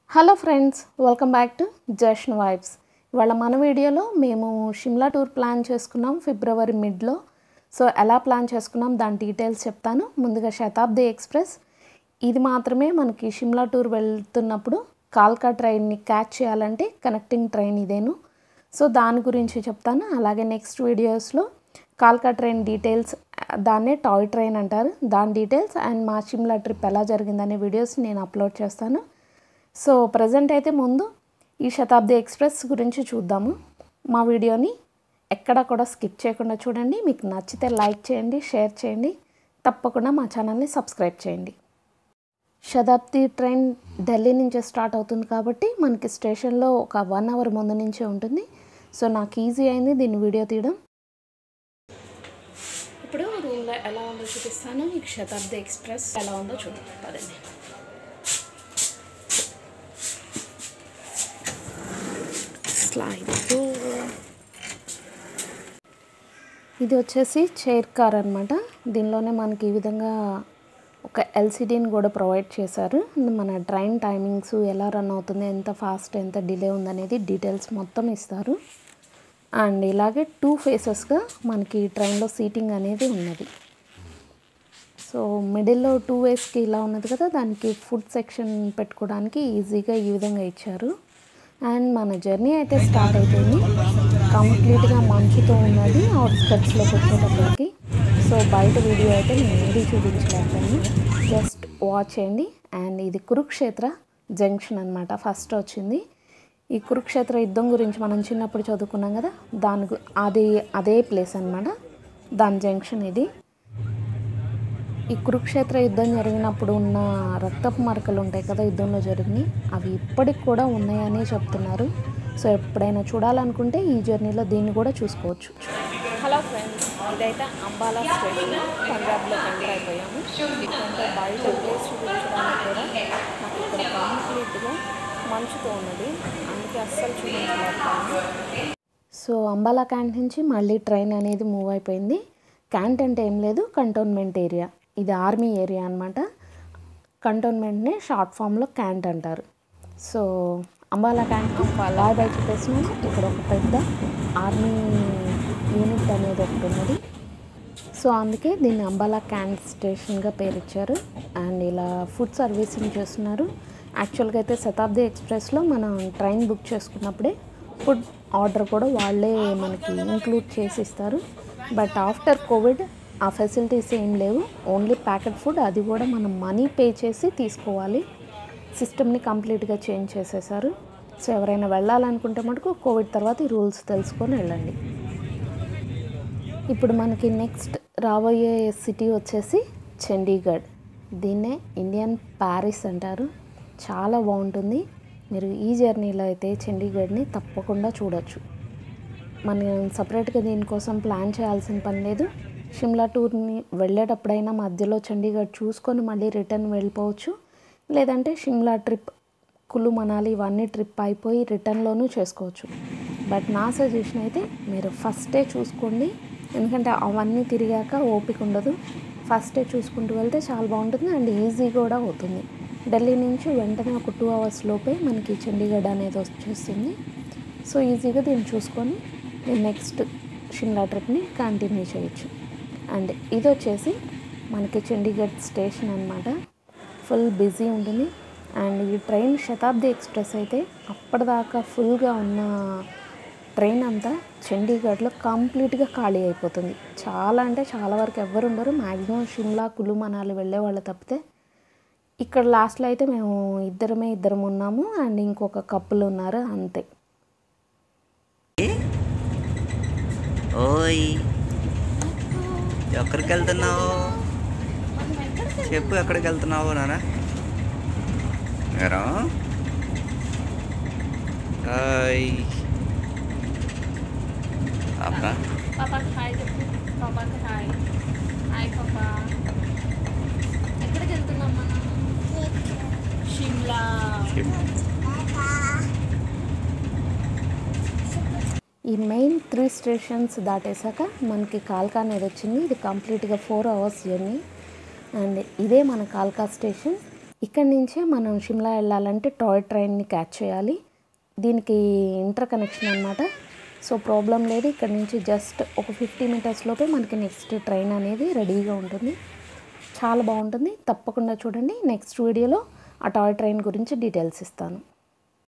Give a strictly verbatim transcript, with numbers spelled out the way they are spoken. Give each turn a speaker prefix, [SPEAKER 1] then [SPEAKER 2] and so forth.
[SPEAKER 1] Hello friends, welcome back to Jashan vibes. ఇవాళ మన వీడియోలో మేము షిమ్లా టూర్ ప్లాన్ చేసుకున్నాం ఫిబ్రవరి మిడ్లో. సో ఎలా ప్లాన్ చేసుకున్నాం దాని డీటెయిల్స్ చెప్తాను. ముందుగా శతాబ్ది ఎక్స్ప్రెస్ ఇది మాత్రమే మనకి షిమ్లా టూర్ వెళ్తున్నప్పుడు కాల్కా ట్రైన్ని క్యాచ్ చేయాలంటే కనెక్టింగ్ ట్రైన్ ఇదేను. సో దాని గురించి చెప్తాను. అలాగే నెక్స్ట్ వీడియోస్లో కాల్కా ట్రైన్ డీటెయిల్స్, దాన్నే టాయ్ ట్రైన్ అంటారు, దాని డీటెయిల్స్ అండ్ మా షిమ్లా ట్రిప్ ఎలా జరిగిందనే వీడియోస్ నేను అప్లోడ్ చేస్తాను. సో ప్రజెంట్ అయితే ముందు ఈ శతాబ్ది ఎక్స్ప్రెస్ గురించి చూద్దాము. మా వీడియోని ఎక్కడా కూడా స్కిప్ చేయకుండా చూడండి. మీకు నచ్చితే లైక్ చేయండి, షేర్ చేయండి, తప్పకుండా మా ఛానల్ని సబ్స్క్రైబ్ చేయండి. శతాబ్ది ట్రైన్ ఢిల్లీ నుంచే స్టార్ట్ అవుతుంది కాబట్టి మనకి స్టేషన్లో ఒక వన్ అవర్ ముందు నుంచే ఉంటుంది. సో నాకు ఈజీ అయింది దీన్ని వీడియో తీయడం. ఇప్పుడు రూమ్లో ఎలా ఉందో చూపిస్తాను. మీకు శతాబ్ది ఎక్స్ప్రెస్ ఎలా ఉందో చూపిస్తానండి. ఇది వచ్చేసి చైర్ కార్ అనమాట. దీనిలోనే మనకి ఈ విధంగా ఒక ఎల్సిడీని కూడా ప్రొవైడ్ చేశారు. మన ట్రైన్ టైమింగ్స్ ఎలా రన్ అవుతుంది, ఎంత ఫాస్ట్, ఎంత డిలే ఉందనేది డీటెయిల్స్ మొత్తం ఇస్తారు. అండ్ ఇలాగే టూ ఫేసెస్గా మనకి ట్రైన్లో సీటింగ్ అనేది ఉన్నది. సో మిడిల్లో టూ వేస్కి ఇలా ఉన్నది కదా, దానికి ఫుడ్ సెక్షన్ పెట్టుకోవడానికి ఈజీగా ఈ విధంగా ఇచ్చారు. అండ్ మన జర్నీ అయితే స్టార్ట్ అయిపోయింది. కంప్లీట్గా మంచుతో ఉన్నది అవుట్స్కట్స్లోకి వచ్చేటప్పటికి. సో బయట వీడియో అయితే నేను ఏది చూపించలేకపోయాను, జస్ట్ వాచ్ చేయండి. అండ్ ఇది కురుక్షేత్ర జంక్షన్ అనమాట. ఫస్ట్ వచ్చింది ఈ కురుక్షేత్ర యుద్ధం గురించి మనం చిన్నప్పుడు చదువుకున్నాం కదా, దాని అది అదే ప్లేస్ అనమాట, దాని జంక్షన్ ఇది. ఈ కురుక్షేత్ర యుద్ధం జరిగినప్పుడు ఉన్న రక్తపు మరకలు ఉంటాయి కదా యుద్ధంలో జరిగినాయి, అవి ఇప్పటికి కూడా ఉన్నాయని చెప్తున్నారు. సో ఎప్పుడైనా చూడాలనుకుంటే ఈ జర్నీలో దీన్ని కూడా చూసుకోవచ్చు. హలో ఫ్రెండ్స్, ఇదైతే అంబాలా స్టేషన్, పంజాబ్లో ఎంటర్ అయిపోయాము. అంటే బయట ప్లేస్ చూపించడానికి కూడా నాకు ఇక్కడ కంప్లీట్గా మంచుతో ఉన్నది, అందుకే అస్సలు చూపించలేకపోయాను. సో అంబాలా క్యాంట్ నుంచి మళ్ళీ ట్రైన్ అనేది మూవ్ అయిపోయింది. క్యాంట్ అంటే ఏం లేదు, కంటోన్మెంట్ ఏరియా. ఇది ఆర్మీ ఏరియా అనమాట. కంటోన్మెంట్ని షార్ట్ ఫామ్లో క్యాంట్ అంటారు. సో అంబాలా క్యాంట్ అలా బయట చెప్పేసినాము. ఇక్కడ ఒక పెద్ద ఆర్మీ యూనిట్ అనేది ఒకటి ఉన్నది. సో అందుకే దీన్ని అంబాలా క్యాంట్ స్టేషన్గా పేరు ఇచ్చారు. అండ్ ఇలా ఫుడ్ సర్వీసింగ్ చేస్తున్నారు. యాక్చువల్గా అయితే శతాబ్ది ఎక్స్ప్రెస్లో మనం ట్రైన్ బుక్ చేసుకున్నప్పుడే ఫుడ్ ఆర్డర్ కూడా వాళ్ళే మనకి ఇంక్లూడ్ చేసి ఇస్తారు. బట్ ఆఫ్టర్ కోవిడ్ ఆ ఫెసిలిటీస్ ఏం లేవు, ఓన్లీ ప్యాకెట్ ఫుడ్, అది కూడా మనం మనీ పే చేసి తీసుకోవాలి. సిస్టమ్ని కంప్లీట్గా చేంజ్ చేసేసారు. సో ఎవరైనా వెళ్ళాలనుకుంటే మటుకు కోవిడ్ తర్వాత ఈ రూల్స్ తెలుసుకొని వెళ్ళండి. ఇప్పుడు మనకి నెక్స్ట్ రాబోయే సిటీ వచ్చేసి చండీగఢ్. దీన్నే ఇండియన్ ప్యారిస్ అంటారు. చాలా బాగుంటుంది. మీరు ఈ జర్నీలో అయితే చండీగఢ్ని తప్పకుండా చూడొచ్చు. మనం సపరేట్గా దీనికోసం ప్లాన్ చేయాల్సిన పని లేదు. షిమ్లా టూర్ని వెళ్ళేటప్పుడైనా మధ్యలో చండీగఢ్ చూసుకొని మళ్ళీ రిటర్న్ వెళ్ళిపోవచ్చు. లేదంటే షిమ్లా ట్రిప్, కులు మనాలి ఇవన్నీ ట్రిప్ అయిపోయి రిటర్న్లోనూ చేసుకోవచ్చు. బట్ నా సజెషన్ అయితే మీరు ఫస్టే చూసుకోండి, ఎందుకంటే అవన్నీ తిరిగాక ఓపిక ఉండదు. ఫస్టే చూసుకుంటూ వెళ్తే చాలా బాగుంటుంది అండ్ ఈజీ కూడా అవుతుంది. ఢిల్లీ నుంచి వెంటనే ఒక టూ అవర్స్ లోపే మనకి చండీగఢ్ అనేది వచ్చేస్తుంది. సో ఈజీగా దీన్ని చూసుకొని నేను నెక్స్ట్ షిమ్లా ట్రిప్ని కంటిన్యూ చేయొచ్చు. అండ్ ఇది వచ్చేసి మనకి చండీగఢ్ స్టేషన్ అనమాట. ఫుల్ బిజీ ఉంటుంది. అండ్ ఈ ట్రైన్ శతాబ్ది ఎక్స్ప్రెస్ అయితే అప్పటిదాకా ఫుల్గా ఉన్న ట్రైన్ అంతా చండీగఢ్లో కంప్లీట్గా ఖాళీ అయిపోతుంది. చాలా అంటే చాలా వరకు ఎవ్వరు ఉండరు. మ్యాక్సిమం షిమ్లా, కులు మనాలి వెళ్ళే వాళ్ళు తప్పితే. ఇక్కడ లాస్ట్లో అయితే మేము ఇద్దరమే ఇద్దరం ఉన్నాము అండ్ ఇంకొక కప్పులు ఉన్నారు, అంతే.
[SPEAKER 2] ఓయ్, ఎక్కడికి వెళ్తున్నావు చెప్పు, ఎక్కడికి వెళ్తున్నావు నాన్న? ఎరా హాయ్ పాపా,
[SPEAKER 1] పాపాకి హాయ్ చెప్పు. పాపాకి హాయ్. హాయ్ పాపా. ఎక్కడికి వెళ్తున్నాం మనం? షిమ్లా. ఈ మెయిన్ త్రీ స్టేషన్స్ దాటేసాక మనకి కాల్కా అనేది వచ్చింది. ఇది కంప్లీట్గా ఫోర్ అవర్స్ జర్నీ. అండ్ ఇదే మన కాల్కా స్టేషన్. ఇక్కడి నుంచే మనం షిమ్లా వెళ్ళాలంటే టాయ్ ట్రైన్ని క్యాచ్ చేయాలి. దీనికి ఇంటర్ కనెక్షన్ అనమాట. సో ప్రాబ్లం లేదు. ఇక్కడ నుంచి జస్ట్ ఒక ఫిఫ్టీ మీటర్స్ లోపే మనకి నెక్స్ట్ ట్రైన్ అనేది రెడీగా ఉంటుంది. చాలా బాగుంటుంది. తప్పకుండా చూడండి. నెక్స్ట్ వీడియోలో ఆ టాయ్ ట్రైన్ గురించి డీటెయిల్స్ ఇస్తాను.